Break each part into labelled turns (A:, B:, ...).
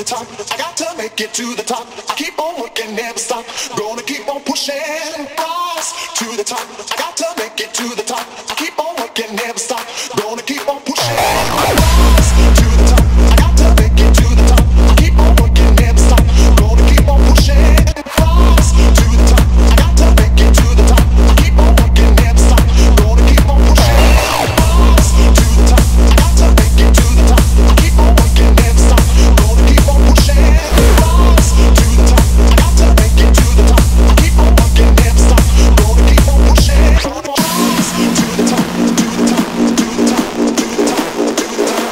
A: top. I got to make it to the top. I keep on working, never stop. Gonna keep on pushing, rise to the top. I got to make it to the top. I keep on working, never stop. Gonna keep on pushing, rise to the top. I got to make it to the top. I keep on working, never stop. Gonna keep on pushing, rise to the top. I got to make it to the top. I keep on working, never stop. Gonna keep on pushing, rise to the top. I got to make it to the top. I keep on working, never stop. Gonna keep on pushing, rise to the top. I got to make it to the top. I keep on working, never stop. Gonna keep on pushing, rise to the top, to the top, to the top, to the top, to the top, to the top.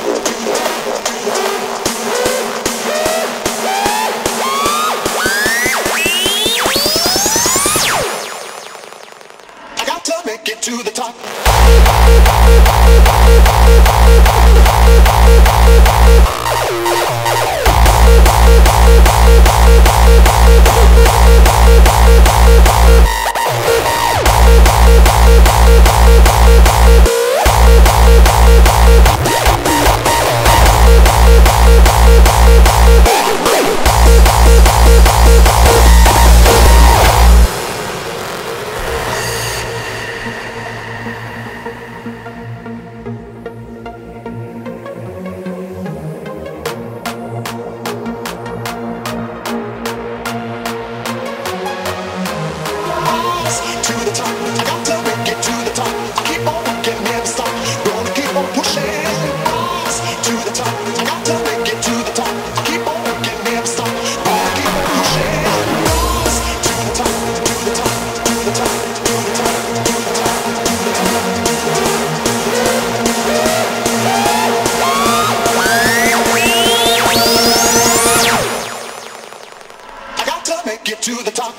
A: I got to make it to the top. To the top, I got to make it to the top. I keep on working, never stop. Gonna keep on pushing, rise to the top. I got to make it to the top. I keep on working, never stop. Gonna keep on pushing, rise to the top, to the top, to the top, to the top, to the top, to the top, to the top. I got to make it to the top.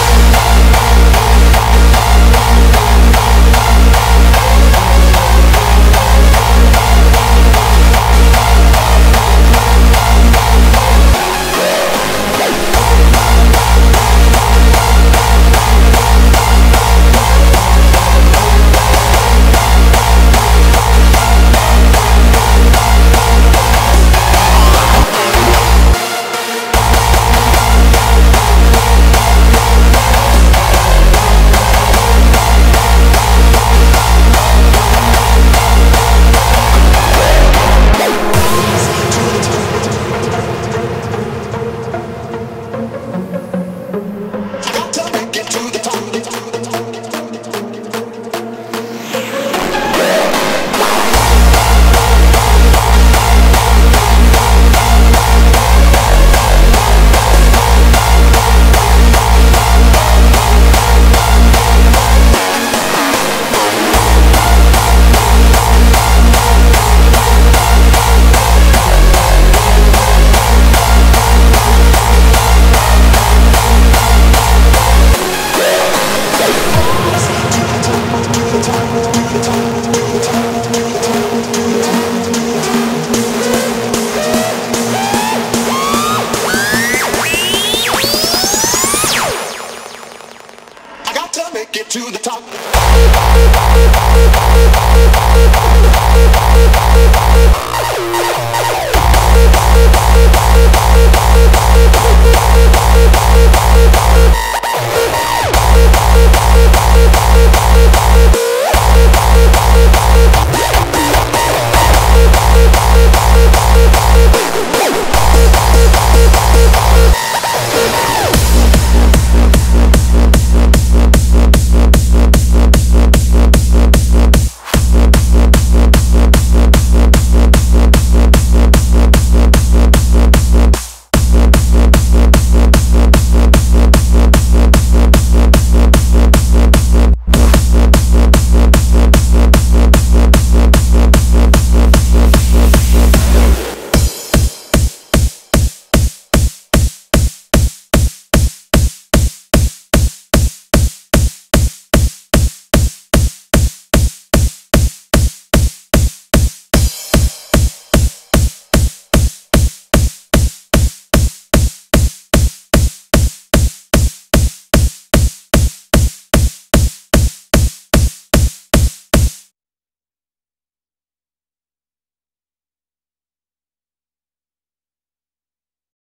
A: Make it to the top.